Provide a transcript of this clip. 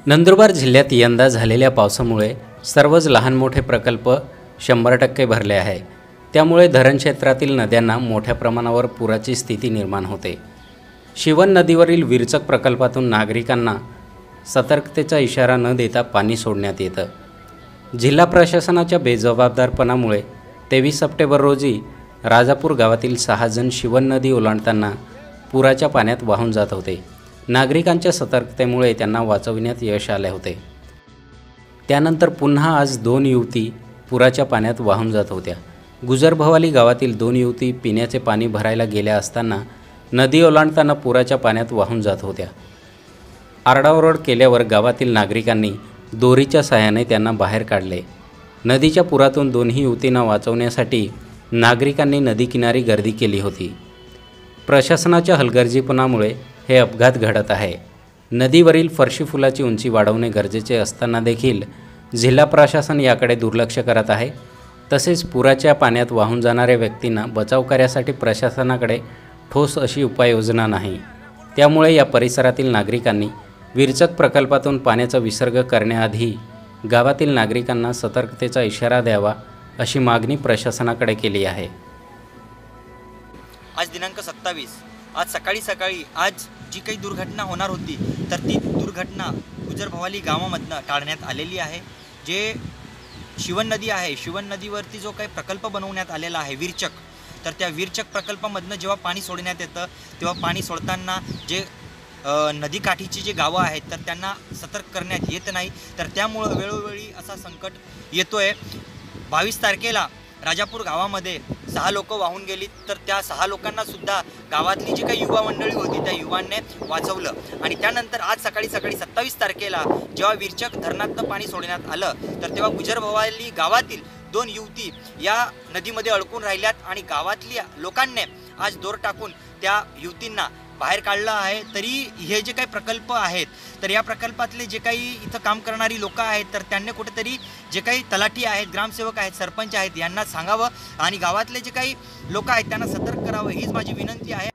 नंदुरबार जिल्ह्यात यंदा झालेल्या पावसामुळे सर्वच लहान मोठे प्रकल्प 100% भरले आहे। त्यामुळे धरण क्षेत्रातील नद्यांना मोठ्या प्रमाणावर पुराची स्थिती निर्माण होते। शिवन नदीवरील विरचक प्रकल्पातून नागरिकांना सतर्कतेचा इशारा न देता पाणी सोडण्यात येतं। जिल्हा प्रशासनाच्या बेजबाबदारपणामुळे 23 सप्टेंबर रोजी राजापूर गावातील 6 जण शिवन नदी ओलांडताना पुराच्या पाण्यात वाहून जात होते। नागरिकांच्या सतर्कतेमुळे त्यांना वाचविण्यात यश आले होते। त्यानंतर पुन्हा आज 2 युवती पुराच्या पाण्यात वाहून जात होत्या। गुजरभवाली गावातील 2 युवती पिण्याचे पाणी भरायला गेल्या असताना नदी ओलांडताना पुराच्या पाण्यात वाहून जात होत्या। आरडाओरड केल्यावर गावातील नागरिकांनी दोरीच्या सहाय्याने त्यांना बाहेर काढले। नदीच्या पुरातून दोन्ही युवतींना वाचवण्यासाठी नागरिकांनी नदीकिनारी गर्दी केली होती। प्रशासनाच्या हलगर्जीपणामुळे हे अपघात घडत आहे। नदीवरील फरशी फुलाची उंची वाढवणे गरजेचे असताना देखील जिल्हा प्रशासन याकडे दुर्लक्ष करत आहे। तसेच पुराच्या पाण्यात वाहून जाणाऱ्या व्यक्तींना बचाव कार्यासाठी प्रशासनाकडे ठोस अशी उपाययोजना नाही। त्यामुळे या परिसरातील नागरिकांनी विरचक प्रकल्पातून पाण्याचा विसर्ग करण्याआधी गावातील नागरिकांना सतर्कतेचा इशारा द्यावा अशी मागणी प्रशासनाकडे केली आहे। आज दिनांक 27 आज सकाळी आज जी काही दुर्घटना होणार होती तर ती दुर्घटना गुजरभवाली गावामधनं टाळण्यात आलेली आहे। जे शिवन नदी आहे, शिवन नदीवरती जो काही प्रकल्प बनवण्यात आलेला आहे विरचक, तर त्या विरचक प्रकल्पामधनं जेव्हा पाणी सोडण्यात येतं तेव्हा पाणी सोडताना जे नदीकाठीची जी गावं आहेत तर त्यांना सतर्क करण्यात येत नाही। तर त्यामुळं वेळोवेळी असा संकट येतोय। 22 तारखेला राजापूर गावामध्ये 6 लोक वाहून गेली, तर त्या 6 लोकांना सुद्धा गावातली जी काही युवा मंडळी होती त्या युवांनी वाचवलं। आणि त्यानंतर आज सकाळी 27 तारखेला जेव्हा विरचक धरणातनं पाणी सोडण्यात आलं तर तेव्हा गुजरभवाली गावातील 2 युवती या नदीमध्ये अडकून राहिल्यात आणि गावातल्या लोकांनी आज दोर टाकून त्या युवतींना बाहेर काढलं आहे। तरी हे जे काही प्रकल्प आहेत तर या प्रकल्पातले जे काही इथं काम करणारी लोक आहेत तर त्यांनी कुठेतरी जे काही तलाठी आहेत, ग्रामसेवक आहेत, सरपंच आहेत यांना सांगावं आणि गावातले जे काही लोक आहेत त्यांना सतर्क करावं हीच माझी विनंती आहे।